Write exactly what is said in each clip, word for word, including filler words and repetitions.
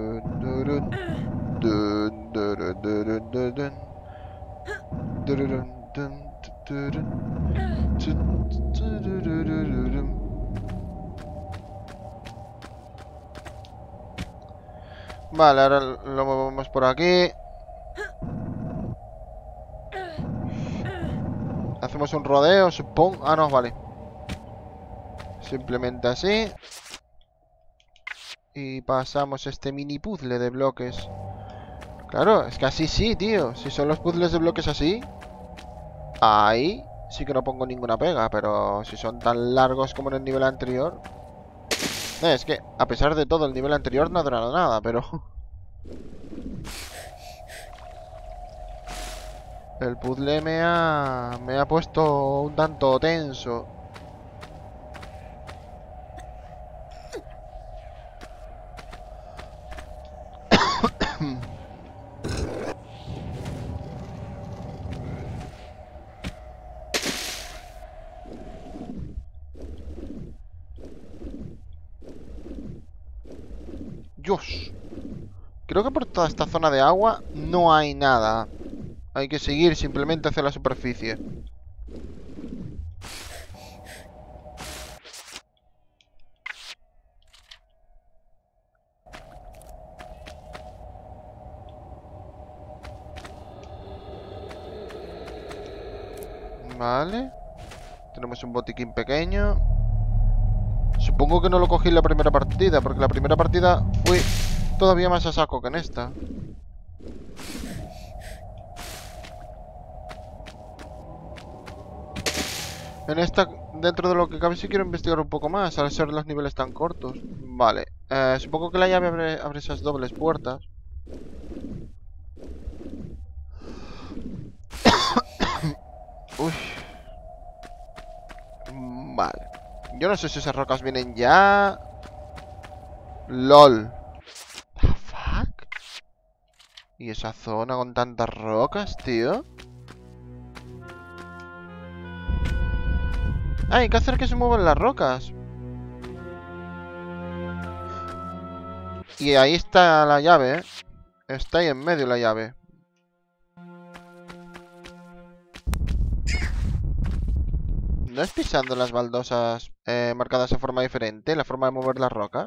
durun, dun, durun, durun, durun. Durun, dun, durun, tut, tururururun. Vale, ahora lo movemos por aquí. Hacemos un rodeo, supongo. Ah, no, vale. Simplemente así. Y pasamos este mini puzzle de bloques. Claro, es que así sí, tío. Si son los puzzles de bloques así, ahí sí que no pongo ninguna pega. Pero si son tan largos como en el nivel anterior... Eh, es que, a pesar de todo, el nivel anterior no ha durado nada, pero... El puzzle me ha... me ha puesto un tanto tenso. Dios. Creo que por toda esta zona de agua no hay nada. Hay que seguir simplemente hacia la superficie. Vale. Tenemos un botiquín pequeño. Supongo que no lo cogí en la primera partida, porque la primera partida fui todavía más a saco que en esta. En esta, dentro de lo que cabe, sí quiero investigar un poco más, al ser los niveles tan cortos. Vale. Eh, supongo que la llave abre, abre esas dobles puertas. Uy. Vale. Yo no sé si esas rocas vienen ya. LOL. ¿The fuck? ¿Y esa zona con tantas rocas, tío? Ah, hay que hacer que se muevan las rocas. Y ahí está la llave, ¿eh? Está ahí en medio la llave. ¿No es pisando las baldosas eh, marcadas de forma diferente la forma de mover las rocas?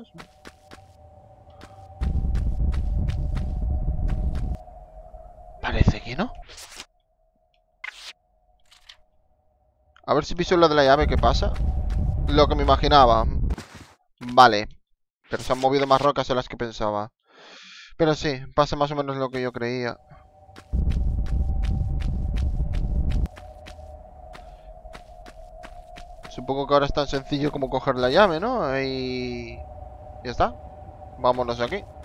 Parece que no. A ver si piso la de la llave, ¿qué pasa? Lo que me imaginaba. Vale. Pero se han movido más rocas de las que pensaba. Pero sí, pasa más o menos lo que yo creía. Supongo que ahora es tan sencillo como coger la llave, ¿no? Y... ya está. Vámonos de aquí.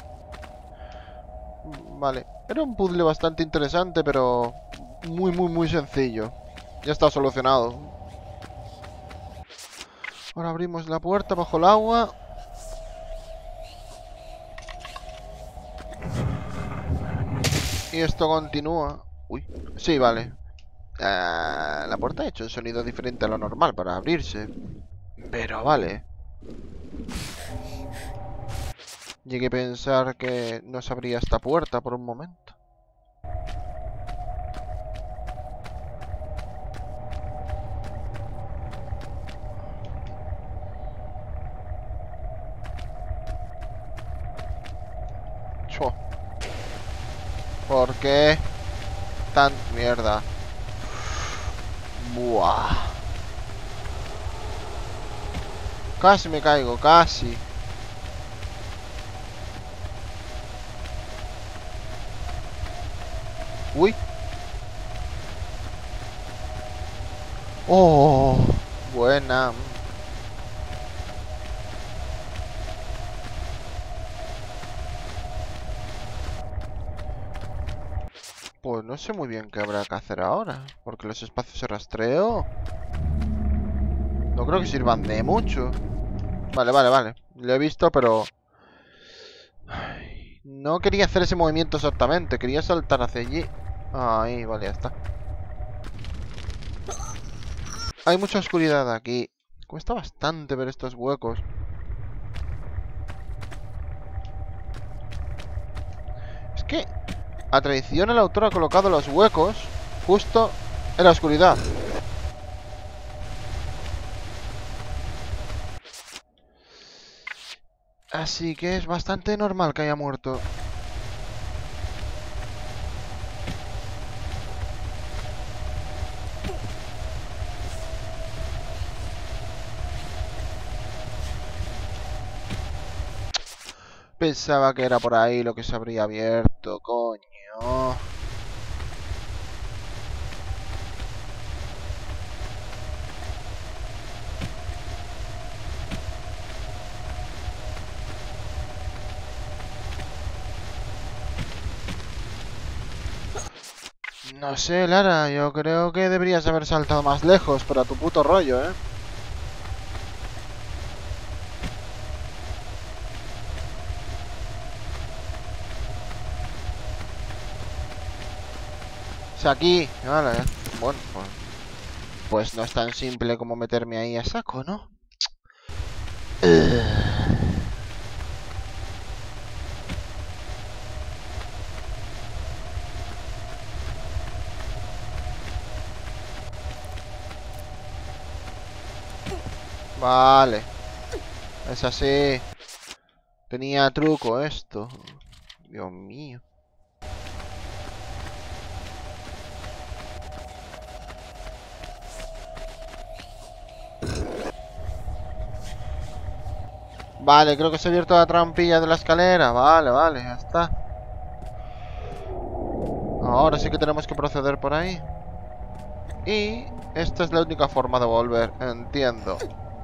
Vale. Era un puzzle bastante interesante, pero... muy, muy, muy sencillo. Ya está solucionado. Ahora abrimos la puerta bajo el agua. Y esto continúa. Uy. Sí, vale. Uh, la puerta ha hecho un sonido diferente a lo normal para abrirse. Pero vale. Llegué a pensar que no se abría esta puerta por un momento. Chua. ¿Por qué tan mierda? Buah. Casi me caigo, casi. Uy. Oh, buena. Pues no sé muy bien qué habrá que hacer ahora. Porque los espacios de rastreo no creo que sirvan de mucho. Vale, vale, vale. Lo he visto, pero... Ay, no quería hacer ese movimiento exactamente. Quería saltar hacia allí. Ahí, vale, ya está. Hay mucha oscuridad aquí. Cuesta bastante ver estos huecos. Es que, a traición, el autor ha colocado los huecos justo en la oscuridad. Así que es bastante normal que haya muerto. Pensaba que era por ahí lo que se habría abierto, coño. No sé, Lara, yo creo que deberías haber saltado más lejos, pero a tu puto rollo, ¿eh? O sea, aquí... Vale, bueno, pues... Pues no es tan simple como meterme ahí a saco, ¿no? Vale. Es así. Tenía truco esto. Dios mío. Vale, creo que se ha abierto la trampilla de la escalera. Vale, vale, ya está. Ahora sí que tenemos que proceder por ahí. Y esta es la única forma de volver, entiendo.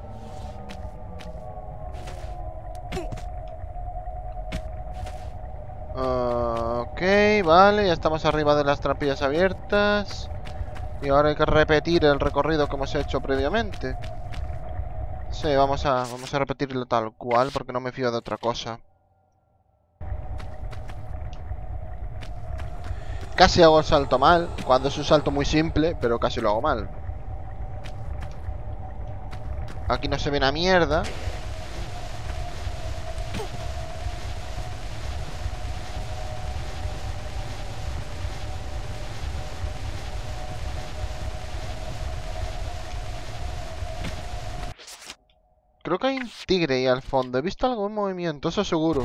Uh, ok, vale, ya estamos arriba de las trampillas abiertas. Y ahora hay que repetir el recorrido que hemos hecho previamente. Sí, vamos a, vamos a repetirlo tal cual, porque no me fío de otra cosa. Casi hago el salto mal, cuando es un salto muy simple, pero casi lo hago mal. Aquí no se ve una mierda. Creo que hay un tigre ahí al fondo. He visto algo en movimiento, eso seguro.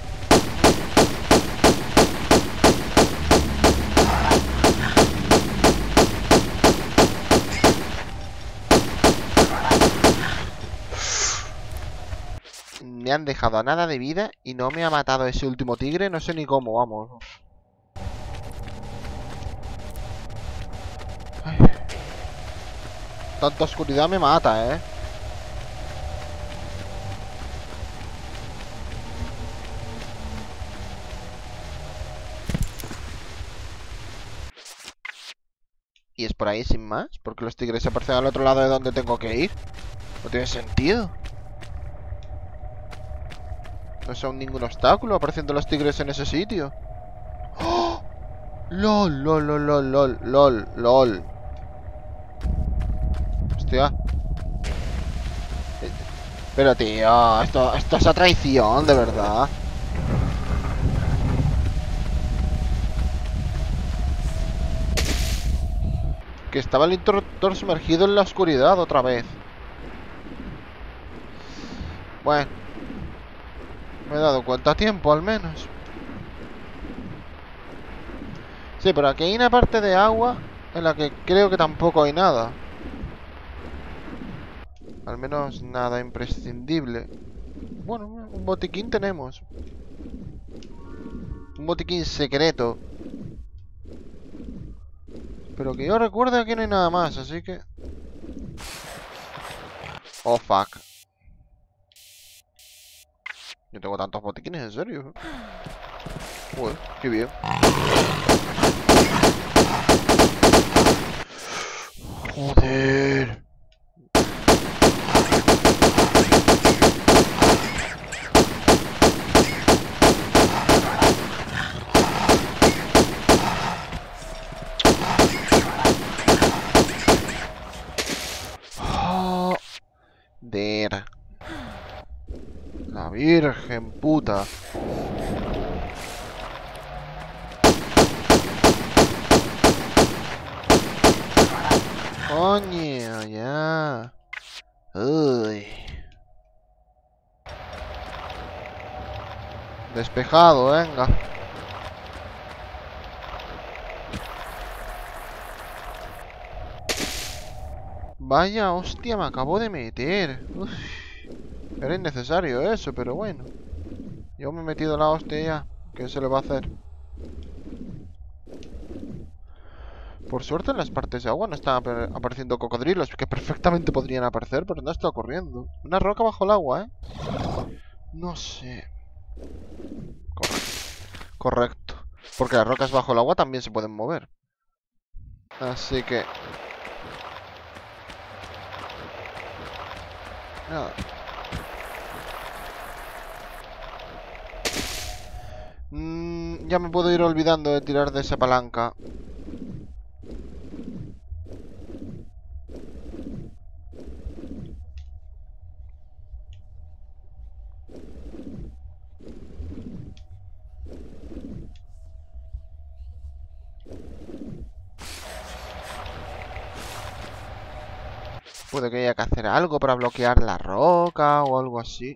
Me han dejado a nada de vida y no me ha matado ese último tigre. No sé ni cómo, vamos. Ay. Tanta oscuridad me mata, eh. Y es por ahí sin más, porque los tigres se aparecen al otro lado de donde tengo que ir. No tiene sentido. No son ningún obstáculo apareciendo los tigres en ese sitio. ¡Oh! LOL, lol, lol, lol, lol, lol, lol. Hostia. Pero tío, esto, esto es a traición, de verdad. Que estaba el interruptor sumergido en la oscuridad otra vez. Bueno, me he dado cuenta a tiempo al menos. Sí, pero aquí hay una parte de agua en la que creo que tampoco hay nada. Al menos nada imprescindible. Bueno, un botiquín tenemos. Un botiquín secreto. Pero que yo recuerde aquí no hay nada más, así que... Oh, fuck. Yo tengo tantos botiquines, ¿en serio? Uy, qué bien. Joder. Joder. La virgen puta. Coño, ya. Uy. Despejado, venga. Vaya hostia, me acabo de meter. Uf. Era innecesario eso, pero bueno. Yo me he metido la hostia ya. ¿Qué se le va a hacer? Por suerte en las partes de agua no están ap apareciendo cocodrilos, que perfectamente podrían aparecer, pero no está ocurriendo. Una roca bajo el agua, ¿eh? No sé. Correcto. Correcto. Porque las rocas bajo el agua también se pueden mover. Así que... nada. Mm, ya me puedo ir olvidando de tirar de esa palanca. Puede que haya que hacer algo para bloquear la roca o algo así.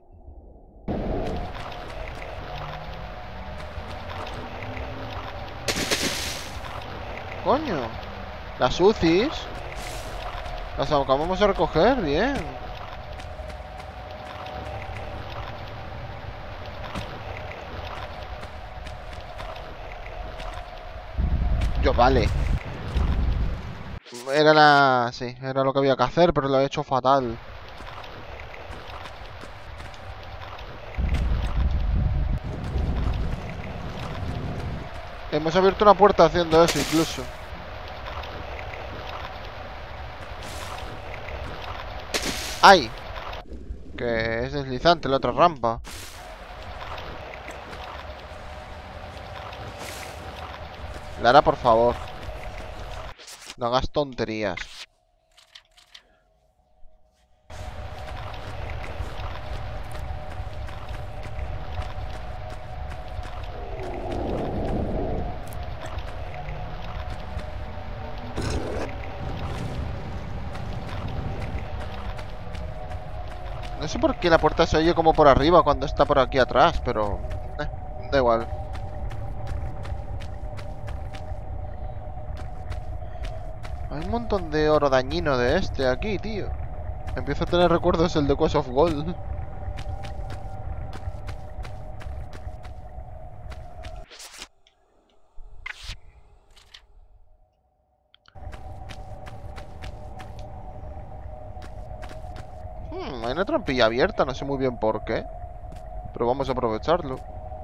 Coño, las U C Is las acabamos de recoger, bien. Yo, vale. Era la... Sí, era lo que había que hacer, pero lo he hecho fatal. Hemos abierto una puerta haciendo eso incluso. ¡Ay! Que es deslizante la otra rampa. Lara, por favor. No hagas tonterías. No sé por qué la puerta se oye como por arriba cuando está por aquí atrás, pero... Eh, da igual. Hay un montón de oro dañino de este aquí, tío. Empiezo a tener recuerdos el de Quest of Gold. Hmm, hay una trampilla abierta, no sé muy bien por qué. Pero vamos a aprovecharlo.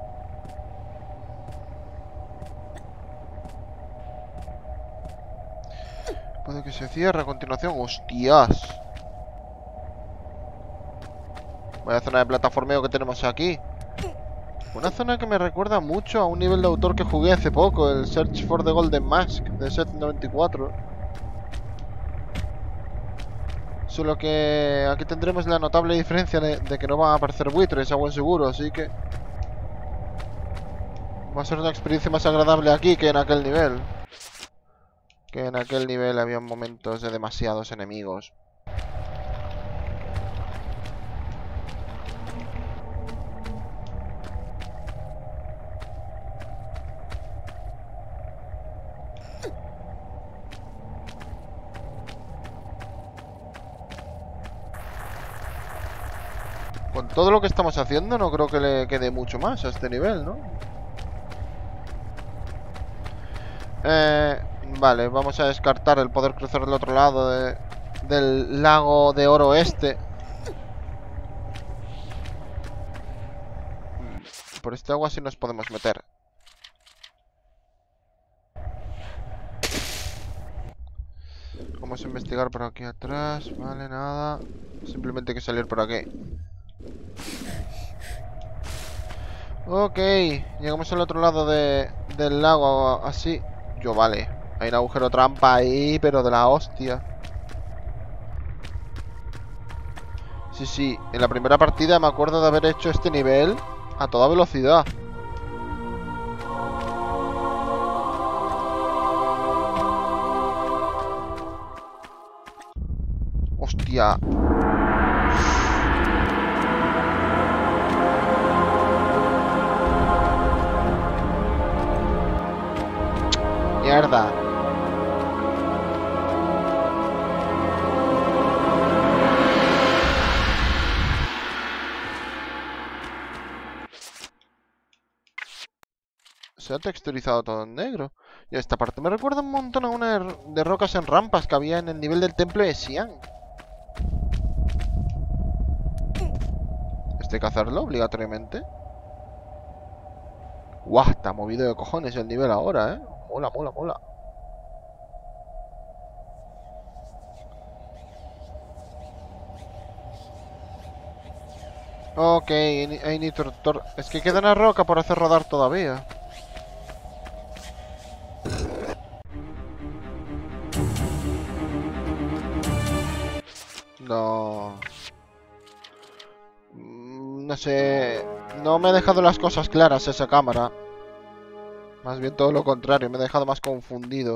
Puede que se cierre a continuación. ¡Hostias! Vaya zona de plataformeo que tenemos aquí. Una zona que me recuerda mucho a un nivel de autor que jugué hace poco, el Search for the Golden Mask de Set noventa y cuatro. Solo que aquí tendremos la notable diferencia de, de que no van a aparecer buitres a buen seguro, así que... va a ser una experiencia más agradable aquí que en aquel nivel. Que en aquel nivel había momentos de demasiados enemigos. Con todo lo que estamos haciendo no creo que le quede mucho más a este nivel, ¿no? Eh, vale, vamos a descartar el poder cruzar el otro lado de, del lago de oro este. Por este agua sí nos podemos meter. Vamos a investigar por aquí atrás. Vale, nada. Simplemente hay que salir por aquí. Ok, llegamos al otro lado de, del lago, así. Yo, vale. Hay un agujero trampa ahí, pero de la hostia. Sí, sí. En la primera partida me acuerdo de haber hecho este nivel a toda velocidad. Hostia. Mierda. Se ha texturizado todo en negro. Y esta parte me recuerda un montón a una de rocas en rampas que había en el nivel del templo de Xi'an. ¿Este hay que hacerlo obligatoriamente? Guau, está movido de cojones el nivel ahora, ¿eh? Mola, mola, mola. Ok, hay nitro... Es que queda una roca por hacer rodar todavía. No... No sé... No me ha dejado las cosas claras esa cámara. Más bien todo lo contrario, me ha dejado más confundido.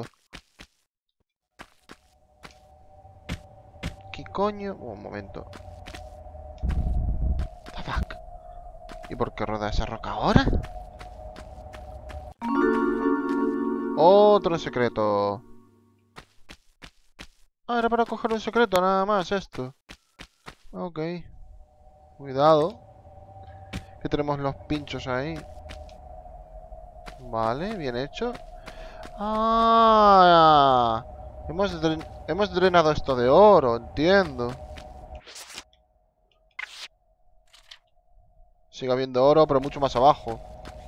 ¿Qué coño? Un momento. The fuck. ¿Y por qué roda esa roca ahora? Otro secreto. Ah, era para coger un secreto, nada más esto. Ok. Cuidado. Que tenemos los pinchos ahí. Vale, bien hecho. Ah, hemos, dren hemos drenado esto de oro, entiendo. Sigue habiendo oro, pero mucho más abajo.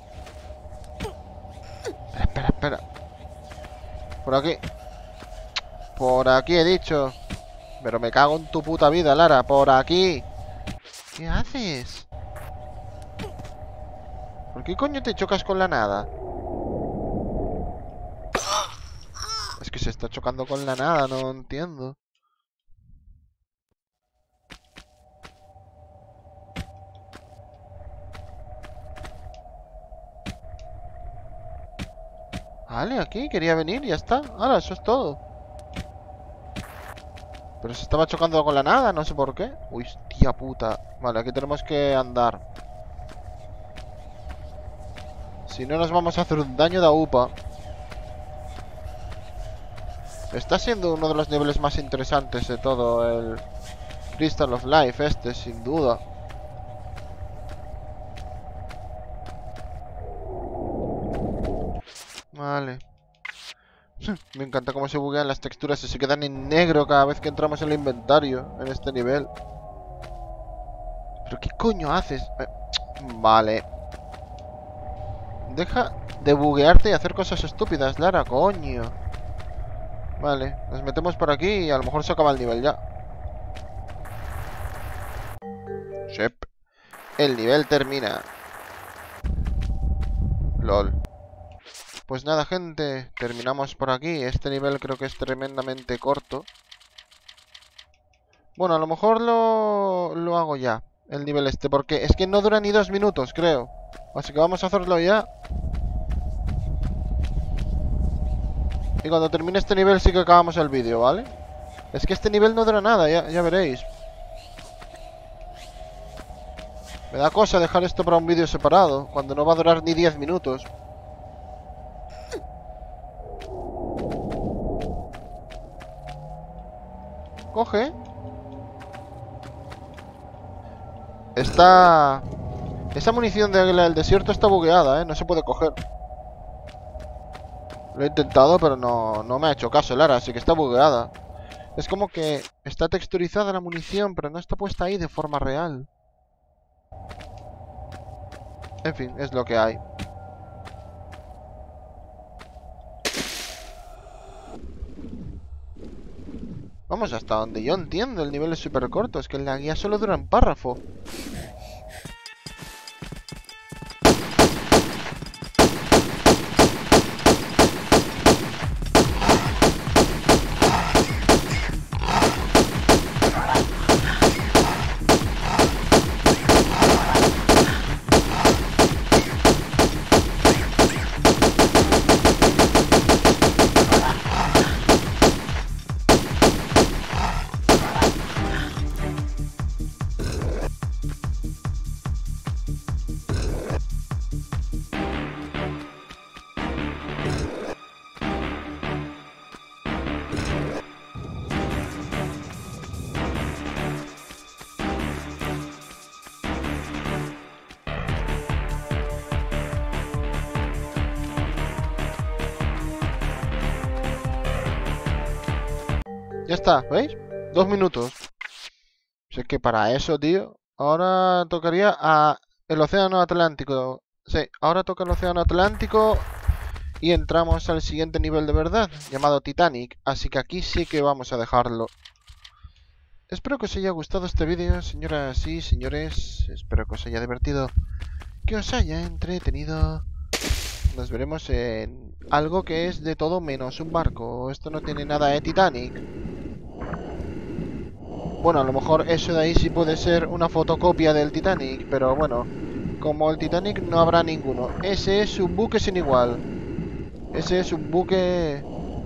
Espera, espera, espera. Por aquí. Por aquí he dicho. Pero me cago en tu puta vida, Lara. Por aquí. ¿Qué haces? ¿Por qué coño te chocas con la nada? Es que se está chocando con la nada, no entiendo. Vale, aquí quería venir y ya está. Ahora, eso es todo. Pero se estaba chocando con la nada, no sé por qué. Uy, tía puta. Vale, aquí tenemos que andar. Si no nos vamos a hacer un daño de upa. Está siendo uno de los niveles más interesantes de todo el Crystal of Life este, sin duda. Vale. Me encanta cómo se buguean las texturas y se quedan en negro cada vez que entramos en el inventario en este nivel. ¿Pero qué coño haces? Eh, vale. Deja de buguearte y hacer cosas estúpidas, Lara, coño. Vale, nos metemos por aquí y a lo mejor se acaba el nivel ya. Shep. El nivel termina. LOL. Pues nada, gente, terminamos por aquí. Este nivel creo que es tremendamente corto. Bueno, a lo mejor lo, lo hago ya, el nivel este, porque es que no dura ni dos minutos, creo. Así que vamos a hacerlo ya. Y cuando termine este nivel sí que acabamos el vídeo, ¿vale? Es que este nivel no dura nada, ya, ya veréis. Me da cosa dejar esto para un vídeo separado, cuando no va a durar ni diez minutos. Coge. Está... Esa munición de águila del desierto está bugueada, ¿eh? No se puede coger. Lo he intentado, pero no, no me ha hecho caso, Lara, así que está bugueada. Es como que está texturizada la munición, pero no está puesta ahí de forma real. En fin, es lo que hay. Vamos, hasta donde yo entiendo, el nivel es súper corto. Es que la guía solo dura un párrafo. Ya está, ¿veis? Dos minutos. Si es que para eso, tío. Ahora tocaría a el Océano Atlántico. Sí, ahora toca el Océano Atlántico. Y entramos al siguiente nivel de verdad, llamado Titanic. Así que aquí sí que vamos a dejarlo. Espero que os haya gustado este vídeo, señoras y señores. Espero que os haya divertido, que os haya entretenido. Nos veremos en algo que es de todo menos un barco. Esto no tiene nada de Titanic. Bueno, a lo mejor eso de ahí sí puede ser una fotocopia del Titanic, pero bueno, como el Titanic no habrá ninguno. Ese es un buque sin igual. Ese es un buque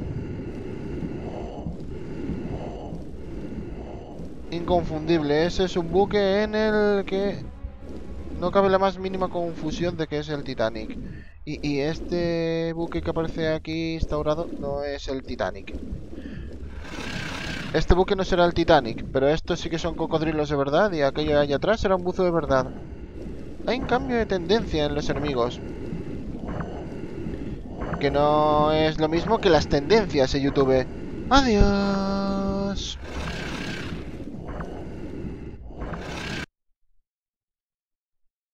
inconfundible. Ese es un buque en el que no cabe la más mínima confusión de que es el Titanic. Y, y este buque que aparece aquí instaurado no es el Titanic. Este buque no será el Titanic, pero estos sí que son cocodrilos de verdad y aquello de allá atrás será un buzo de verdad. Hay un cambio de tendencia en los enemigos. porque no es lo mismo que las tendencias en YouTube. Adiós.